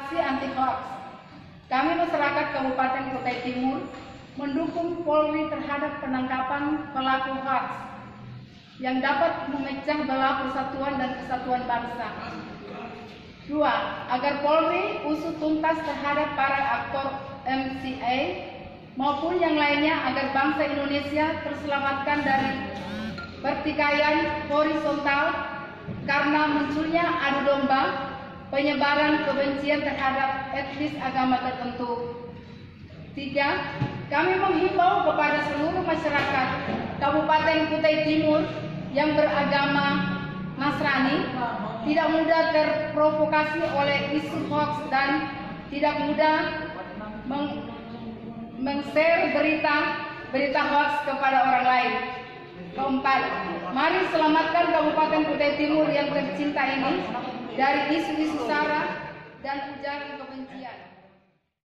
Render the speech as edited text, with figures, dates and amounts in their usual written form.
aksi anti hoax. Kami masyarakat Kabupaten Kutai Timur mendukung Polri terhadap penangkapan pelaku hoax yang dapat memecah belah persatuan dan kesatuan bangsa. 2. Agar Polri usut tuntas terhadap para aktor MCA maupun yang lainnya agar bangsa Indonesia terselamatkan dari pertikaian horizontal karena munculnya adu domba penyebaran kebencian terhadap etnis agama tertentu. 3. Kami menghimbau kepada seluruh masyarakat Kabupaten Kutai Timur yang beragama Nasrani tidak mudah terprovokasi oleh isu hoax dan tidak mudah meng-share berita hoax kepada orang lain. 4. Mari selamatkan Kabupaten Kutai Timur yang tercinta ini dari isu-isu sara dan ujaran kebencian.